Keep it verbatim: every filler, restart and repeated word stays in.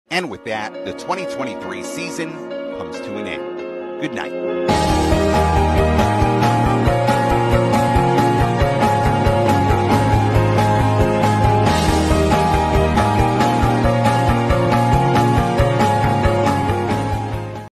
And with that, the twenty twenty-three season comes to an end. Good night.